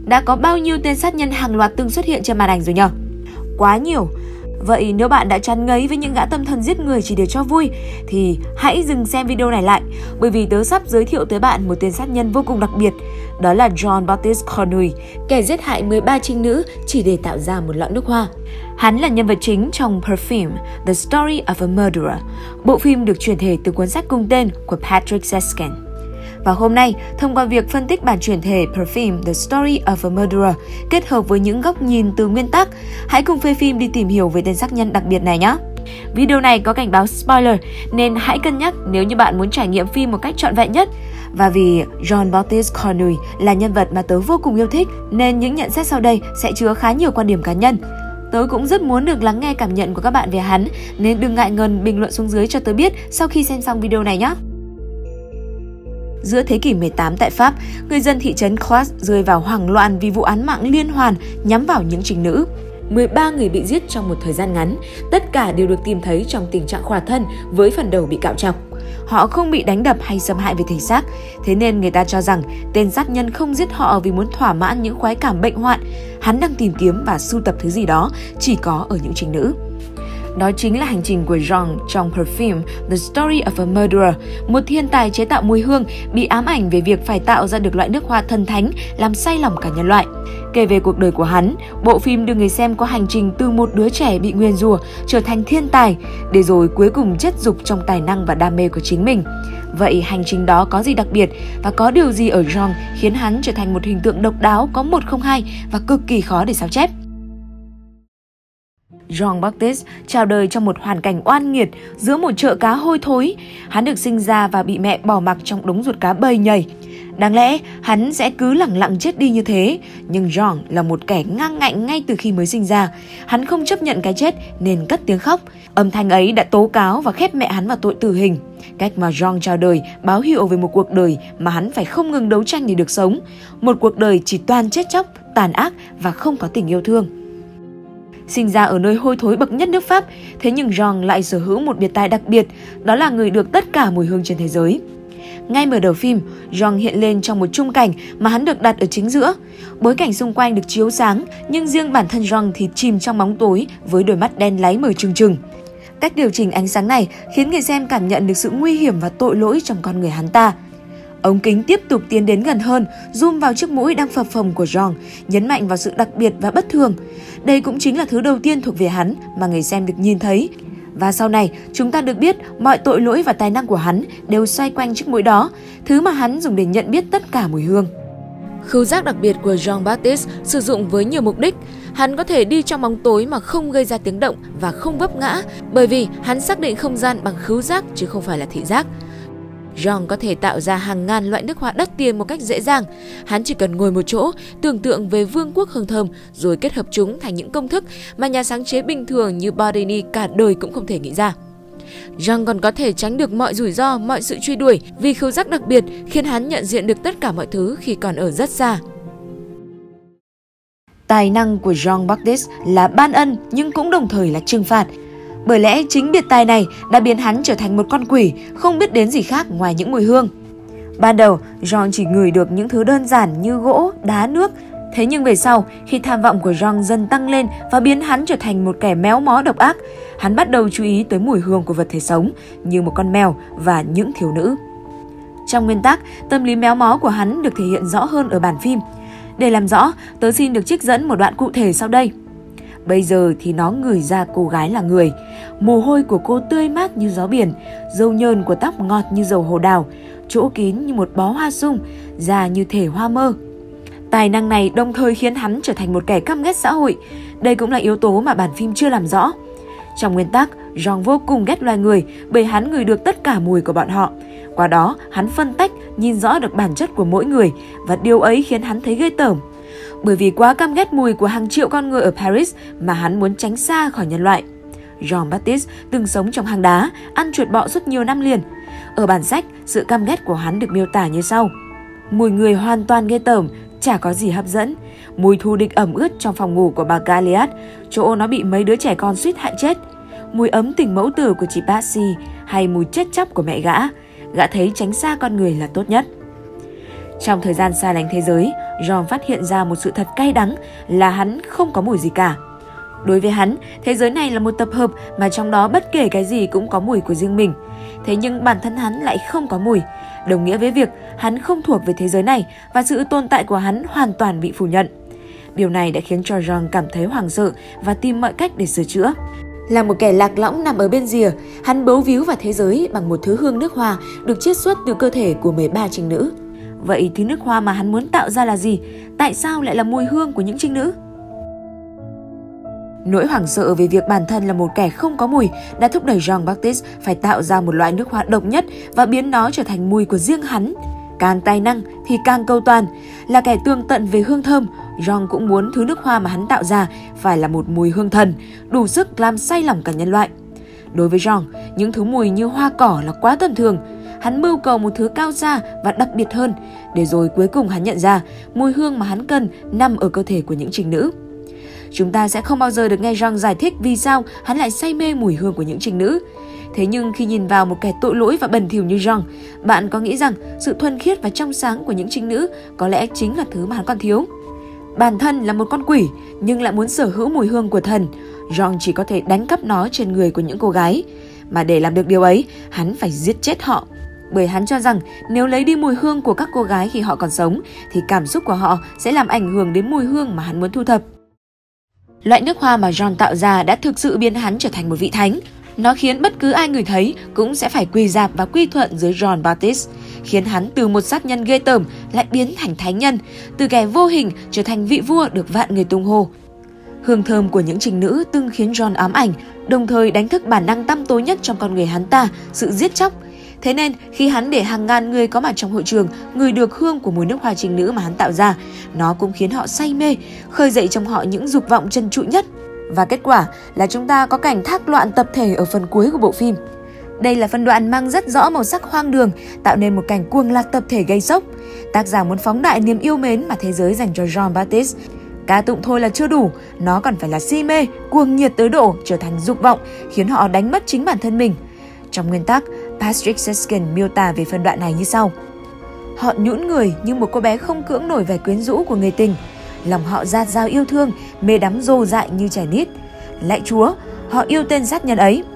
Đã có bao nhiêu tên sát nhân hàng loạt từng xuất hiện trên màn ảnh rồi nhờ? Quá nhiều. Vậy nếu bạn đã chán ngấy với những gã tâm thần giết người chỉ để cho vui thì hãy dừng xem video này lại, bởi vì tớ sắp giới thiệu tới bạn một tên sát nhân vô cùng đặc biệt. Đó là John Baptiste Cornouille, kẻ giết hại 13 trinh nữ chỉ để tạo ra một lọ nước hoa. Hắn là nhân vật chính trong Perfume, The Story of a Murderer, bộ phim được chuyển thể từ cuốn sách cùng tên của Patrick Süskind. Và hôm nay, thông qua việc phân tích bản chuyển thể Perfume, The Story of a Murderer kết hợp với những góc nhìn từ nguyên tác, hãy cùng phê phim đi tìm hiểu về tên sát nhân đặc biệt này nhé! Video này có cảnh báo spoiler nên hãy cân nhắc nếu như bạn muốn trải nghiệm phim một cách trọn vẹn nhất. Và vì John Baptiste Cornouille là nhân vật mà tớ vô cùng yêu thích nên những nhận xét sau đây sẽ chứa khá nhiều quan điểm cá nhân. Tớ cũng rất muốn được lắng nghe cảm nhận của các bạn về hắn nên đừng ngại ngần bình luận xuống dưới cho tớ biết sau khi xem xong video này nhé! Giữa thế kỷ 18 tại Pháp, người dân thị trấn Croix rơi vào hoảng loạn vì vụ án mạng liên hoàn nhắm vào những trinh nữ. 13 người bị giết trong một thời gian ngắn, tất cả đều được tìm thấy trong tình trạng khỏa thân với phần đầu bị cạo trọc. Họ không bị đánh đập hay xâm hại về thể xác, thế nên người ta cho rằng tên sát nhân không giết họ vì muốn thỏa mãn những khoái cảm bệnh hoạn. Hắn đang tìm kiếm và sưu tập thứ gì đó chỉ có ở những trinh nữ. Đó chính là hành trình của Jean trong Perfume, The Story of a Murderer, một thiên tài chế tạo mùi hương bị ám ảnh về việc phải tạo ra được loại nước hoa thần thánh làm say lòng cả nhân loại. Kể về cuộc đời của hắn, bộ phim đưa người xem qua hành trình từ một đứa trẻ bị nguyền rủa trở thành thiên tài, để rồi cuối cùng chết dục trong tài năng và đam mê của chính mình. Vậy hành trình đó có gì đặc biệt và có điều gì ở Jean khiến hắn trở thành một hình tượng độc đáo có một không hai và cực kỳ khó để sao chép? Jean Baptiste chào đời trong một hoàn cảnh oan nghiệt giữa một chợ cá hôi thối. Hắn được sinh ra và bị mẹ bỏ mặc trong đống ruột cá bầy nhầy. Đáng lẽ hắn sẽ cứ lẳng lặng chết đi như thế, nhưng Jean là một kẻ ngang ngạnh ngay từ khi mới sinh ra. Hắn không chấp nhận cái chết nên cất tiếng khóc. Âm thanh ấy đã tố cáo và khép mẹ hắn vào tội tử hình. Cách mà Jean chào đời báo hiệu về một cuộc đời mà hắn phải không ngừng đấu tranh để được sống. Một cuộc đời chỉ toàn chết chóc, tàn ác và không có tình yêu thương. Sinh ra ở nơi hôi thối bậc nhất nước Pháp, thế nhưng Jean lại sở hữu một biệt tài đặc biệt, đó là người được tất cả mùi hương trên thế giới. Ngay mở đầu phim, Jean hiện lên trong một chung cảnh mà hắn được đặt ở chính giữa. Bối cảnh xung quanh được chiếu sáng, nhưng riêng bản thân Jean thì chìm trong bóng tối với đôi mắt đen láy mở trừng trừng. Cách điều chỉnh ánh sáng này khiến người xem cảm nhận được sự nguy hiểm và tội lỗi trong con người hắn ta. Ống kính tiếp tục tiến đến gần hơn, zoom vào chiếc mũi đang phập phồng của Jean, nhấn mạnh vào sự đặc biệt và bất thường. Đây cũng chính là thứ đầu tiên thuộc về hắn mà người xem được nhìn thấy. Và sau này, chúng ta được biết mọi tội lỗi và tài năng của hắn đều xoay quanh chiếc mũi đó, thứ mà hắn dùng để nhận biết tất cả mùi hương. Khứu giác đặc biệt của Jean Baptiste sử dụng với nhiều mục đích. Hắn có thể đi trong bóng tối mà không gây ra tiếng động và không vấp ngã, bởi vì hắn xác định không gian bằng khứu giác chứ không phải là thị giác. Jean có thể tạo ra hàng ngàn loại nước hoa đắt tiền một cách dễ dàng. Hắn chỉ cần ngồi một chỗ, tưởng tượng về vương quốc hương thơm, rồi kết hợp chúng thành những công thức mà nhà sáng chế bình thường như Bourdini cả đời cũng không thể nghĩ ra. Jean còn có thể tránh được mọi rủi ro, mọi sự truy đuổi vì khứu giác đặc biệt khiến hắn nhận diện được tất cả mọi thứ khi còn ở rất xa. Tài năng của Jean Baptiste là ban ân nhưng cũng đồng thời là trừng phạt. Bởi lẽ chính biệt tài này đã biến hắn trở thành một con quỷ không biết đến gì khác ngoài những mùi hương. Ban đầu, Jean chỉ ngửi được những thứ đơn giản như gỗ, đá, nước. Thế nhưng về sau, khi tham vọng của Jean dần tăng lên và biến hắn trở thành một kẻ méo mó độc ác, hắn bắt đầu chú ý tới mùi hương của vật thể sống như một con mèo và những thiếu nữ. Trong nguyên tắc, tâm lý méo mó của hắn được thể hiện rõ hơn ở bản phim. Để làm rõ, tớ xin được trích dẫn một đoạn cụ thể sau đây. Bây giờ thì nó ngửi ra cô gái là người. Mồ hôi của cô tươi mát như gió biển, dâu nhơn của tóc ngọt như dầu hồ đào, chỗ kín như một bó hoa sung, da như thể hoa mơ. Tài năng này đồng thời khiến hắn trở thành một kẻ căm ghét xã hội. Đây cũng là yếu tố mà bản phim chưa làm rõ. Trong nguyên tắc, Jean vô cùng ghét loài người bởi hắn ngửi được tất cả mùi của bọn họ. Qua đó, hắn phân tách, nhìn rõ được bản chất của mỗi người và điều ấy khiến hắn thấy ghê tởm. Bởi vì quá căm ghét mùi của hàng triệu con người ở Paris mà hắn muốn tránh xa khỏi nhân loại. Jean Baptiste từng sống trong hang đá, ăn chuột bọ suốt nhiều năm liền. Ở bản sách, sự căm ghét của hắn được miêu tả như sau. Mùi người hoàn toàn ghê tởm, chả có gì hấp dẫn. Mùi thù địch ẩm ướt trong phòng ngủ của bà Galliard, chỗ nó bị mấy đứa trẻ con suýt hại chết. Mùi ấm tình mẫu tử của chị Patsy hay mùi chết chóc của mẹ gã. Gã thấy tránh xa con người là tốt nhất. Trong thời gian xa lánh thế giới, John phát hiện ra một sự thật cay đắng là hắn không có mùi gì cả. Đối với hắn, thế giới này là một tập hợp mà trong đó bất kể cái gì cũng có mùi của riêng mình. Thế nhưng bản thân hắn lại không có mùi, đồng nghĩa với việc hắn không thuộc về thế giới này và sự tồn tại của hắn hoàn toàn bị phủ nhận. Điều này đã khiến cho John cảm thấy hoảng sợ và tìm mọi cách để sửa chữa. Là một kẻ lạc lõng nằm ở bên rìa, hắn bấu víu vào thế giới bằng một thứ hương nước hoa được chiết xuất từ cơ thể của 13 trinh nữ. Vậy thứ nước hoa mà hắn muốn tạo ra là gì? Tại sao lại là mùi hương của những trinh nữ? Nỗi hoảng sợ về việc bản thân là một kẻ không có mùi đã thúc đẩy Jean-Baptiste phải tạo ra một loại nước hoa độc nhất và biến nó trở thành mùi của riêng hắn. Càng tài năng thì càng cầu toàn. Là kẻ tường tận về hương thơm, Jean cũng muốn thứ nước hoa mà hắn tạo ra phải là một mùi hương thần, đủ sức làm say lòng cả nhân loại. Đối với Jean, những thứ mùi như hoa cỏ là quá tầm thường. Hắn mưu cầu một thứ cao xa và đặc biệt hơn, để rồi cuối cùng hắn nhận ra mùi hương mà hắn cần nằm ở cơ thể của những trinh nữ. Chúng ta sẽ không bao giờ được nghe Jean giải thích vì sao hắn lại say mê mùi hương của những trinh nữ. Thế nhưng khi nhìn vào một kẻ tội lỗi và bẩn thỉu như Jean, bạn có nghĩ rằng sự thuần khiết và trong sáng của những trinh nữ có lẽ chính là thứ mà hắn còn thiếu? Bản thân là một con quỷ nhưng lại muốn sở hữu mùi hương của thần, Jean chỉ có thể đánh cắp nó trên người của những cô gái. Mà để làm được điều ấy, hắn phải giết chết họ. Bởi hắn cho rằng nếu lấy đi mùi hương của các cô gái khi họ còn sống thì cảm xúc của họ sẽ làm ảnh hưởng đến mùi hương mà hắn muốn thu thập. Loại nước hoa mà Jean tạo ra đã thực sự biến hắn trở thành một vị thánh. Nó khiến bất cứ ai người thấy cũng sẽ phải quỳ rạp và quy thuận dưới Jean-Baptiste, khiến hắn từ một sát nhân ghê tởm lại biến thành thánh nhân, từ kẻ vô hình trở thành vị vua được vạn người tung hô. Hương thơm của những trinh nữ từng khiến John ám ảnh, đồng thời đánh thức bản năng tăm tối nhất trong con người hắn ta, sự giết chóc. Thế nên, khi hắn để hàng ngàn người có mặt trong hội trường ngửi được hương của mùi nước hoa trinh nữ mà hắn tạo ra, nó cũng khiến họ say mê, khơi dậy trong họ những dục vọng trần trụi nhất. Và kết quả là chúng ta có cảnh thác loạn tập thể ở phần cuối của bộ phim. Đây là phân đoạn mang rất rõ màu sắc hoang đường, tạo nên một cảnh cuồng lạc tập thể gây sốc. Tác giả muốn phóng đại niềm yêu mến mà thế giới dành cho Jean-Baptiste. Ca tụng thôi là chưa đủ, nó còn phải là si mê, cuồng nhiệt tới độ trở thành dục vọng, khiến họ đánh mất chính bản thân mình. Trong nguyên tắc, Patrick Süskind miêu tả về phân đoạn này như sau. Họ nhũn người như một cô bé không cưỡng nổi vẻ quyến rũ của người tình. Lòng họ dạt dào yêu thương, mê đắm dồ dại như trẻ nít. Lạy Chúa, họ yêu tên sát nhân ấy.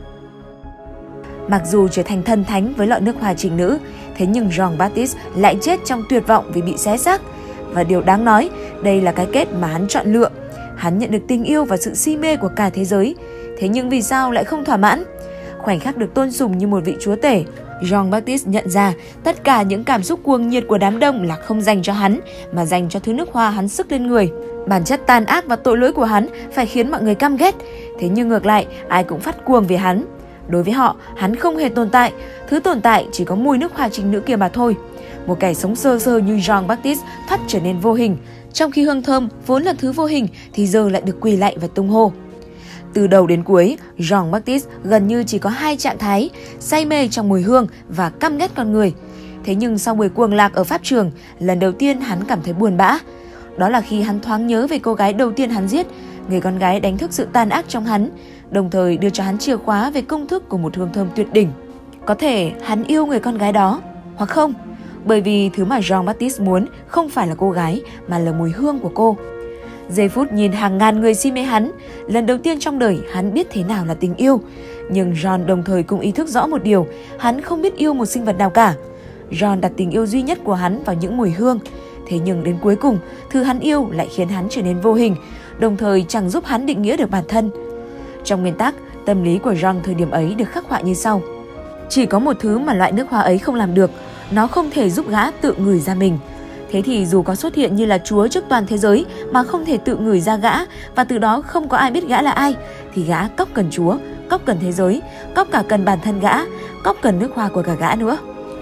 Mặc dù trở thành thần thánh với loại nước hoa trinh nữ, thế nhưng Jean-Baptiste lại chết trong tuyệt vọng vì bị xé xác. Và điều đáng nói, đây là cái kết mà hắn chọn lựa. Hắn nhận được tình yêu và sự si mê của cả thế giới. Thế nhưng vì sao lại không thỏa mãn? Khoảnh khắc được tôn sùng như một vị chúa tể, Jean-Baptiste nhận ra tất cả những cảm xúc cuồng nhiệt của đám đông là không dành cho hắn, mà dành cho thứ nước hoa hắn sức lên người. Bản chất tàn ác và tội lỗi của hắn phải khiến mọi người căm ghét. Thế nhưng ngược lại, ai cũng phát cuồng về hắn. Đối với họ, hắn không hề tồn tại. Thứ tồn tại chỉ có mùi nước hoa trinh nữ kia mà thôi. Một kẻ sống sơ sơ như Jean-Baptiste thoát trở nên vô hình. Trong khi hương thơm vốn là thứ vô hình thì giờ lại được quỳ lạy và tung hô. Từ đầu đến cuối, Jean-Baptiste gần như chỉ có hai trạng thái, say mê trong mùi hương và căm ghét con người. Thế nhưng sau buổi cuồng lạc ở pháp trường, lần đầu tiên hắn cảm thấy buồn bã. Đó là khi hắn thoáng nhớ về cô gái đầu tiên hắn giết, người con gái đánh thức sự tàn ác trong hắn, đồng thời đưa cho hắn chìa khóa về công thức của một hương thơm tuyệt đỉnh. Có thể hắn yêu người con gái đó, hoặc không, bởi vì thứ mà Jean-Baptiste muốn không phải là cô gái mà là mùi hương của cô. Giây phút nhìn hàng ngàn người si mê hắn, lần đầu tiên trong đời hắn biết thế nào là tình yêu. Nhưng John đồng thời cũng ý thức rõ một điều, hắn không biết yêu một sinh vật nào cả. John đặt tình yêu duy nhất của hắn vào những mùi hương. Thế nhưng đến cuối cùng, thứ hắn yêu lại khiến hắn trở nên vô hình, đồng thời chẳng giúp hắn định nghĩa được bản thân. Trong nguyên tắc, tâm lý của John thời điểm ấy được khắc họa như sau. Chỉ có một thứ mà loại nước hoa ấy không làm được, nó không thể giúp gã tự ngửi ra mình. Thế thì dù có xuất hiện như là Chúa trước toàn thế giới mà không thể tự ngửi ra gã, và từ đó không có ai biết gã là ai, thì gã cóc cần Chúa, cóc cần thế giới, cóc cả cần bản thân gã, cóc cần nước hoa của cả gã nữa.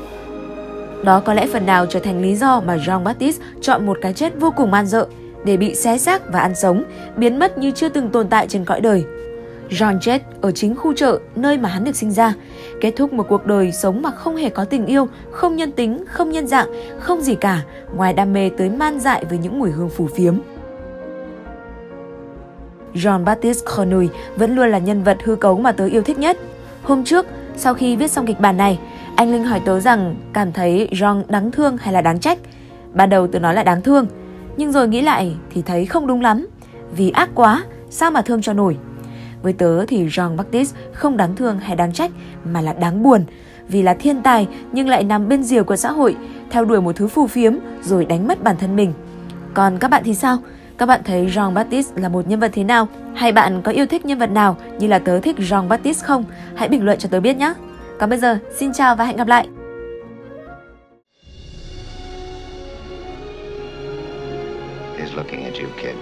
Đó có lẽ phần nào trở thành lý do mà Jean-Baptiste chọn một cái chết vô cùng man rợ để bị xé xác và ăn sống, biến mất như chưa từng tồn tại trên cõi đời. Jean chết ở chính khu chợ nơi mà hắn được sinh ra, kết thúc một cuộc đời sống mà không hề có tình yêu, không nhân tính, không nhân dạng, không gì cả, ngoài đam mê tới man dại với những mùi hương phù phiếm. Jean-Baptiste Cornuille vẫn luôn là nhân vật hư cấu mà tớ yêu thích nhất. Hôm trước, sau khi viết xong kịch bản này, anh Linh hỏi tớ rằng cảm thấy Jean đáng thương hay là đáng trách. Ban đầu tớ nói là đáng thương, nhưng rồi nghĩ lại thì thấy không đúng lắm. Vì ác quá, sao mà thương cho nổi. Với tớ thì Jean-Baptiste không đáng thương hay đáng trách, mà là đáng buồn. Vì là thiên tài nhưng lại nằm bên rìa của xã hội, theo đuổi một thứ phù phiếm rồi đánh mất bản thân mình. Còn các bạn thì sao? Các bạn thấy Jean-Baptiste là một nhân vật thế nào? Hay bạn có yêu thích nhân vật nào như là tớ thích Jean-Baptiste không? Hãy bình luận cho tớ biết nhé. Còn bây giờ, xin chào và hẹn gặp lại! Is looking at you, kid.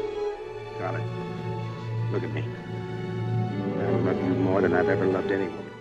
Got it. Look at me. I love you more than I've ever loved anyone.